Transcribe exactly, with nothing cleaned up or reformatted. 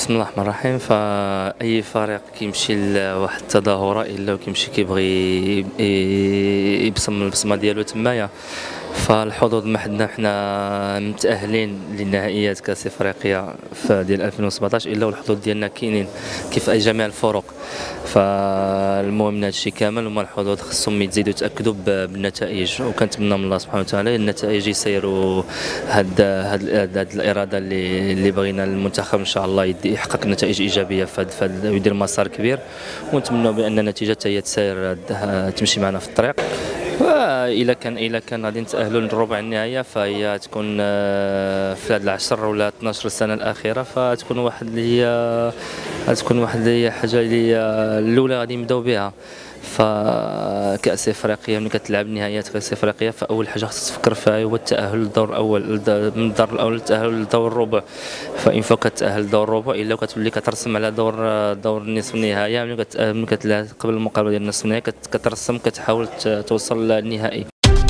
بسم الله الرحمن الرحيم. فأي فريق كيمشي لواحد التظاهرة إلا وكيمشي كيبغي ي- يبصم البصمة ديالو تمايا. فالحظوظ ما حدنا حنا متأهلين لنهائيات كأس إفريقيا في ديال ألفين وسبعطاش إلا والحظوظ ديالنا كاينين كيف أي جميع الفرق. فالمهم من هادشي كامل هما الحظوظ خصهم يتزيدوا يتأكدوا ب- بالنتائج، وكنتمنى من الله سبحانه وتعالى النتائج يسيروا هاد هاد هاد هاد الإرادة اللي اللي بغينا المنتخب إن شاء الله يدي- يحقق نتائج إيجابية في هاد في هاد ويدير مسار كبير، ونتمنوا بأن النتيجة حتى هي تسير هاد- تمشي معنا في الطريق. إلا كان إلا كان غادي نتأهلوا للربع النهائية فهي تكون آه، في هاد العشر ولا اثناش سنة الأخيرة، فتكون واحد اللي هي غتكون واحد اللي هي حاجة اللي هي الأولى غادي نبداو بها. فكأس إفريقيا ملي كتلعب نهائيات كأس إفريقيا فأول حاجة خصك تفكر فيها هو التأهل للدور الأول، من الدور الأول للتأهل للدور الربع. فإن فوق كتأهل لدور الربع إلا كتولي كترسم على دور دور نصف النهائي. ملي كت- ملي كتلعب قبل المقابلة ديال نصف النهائي كت- كترسم كتحاول ت- توصل للنهائي.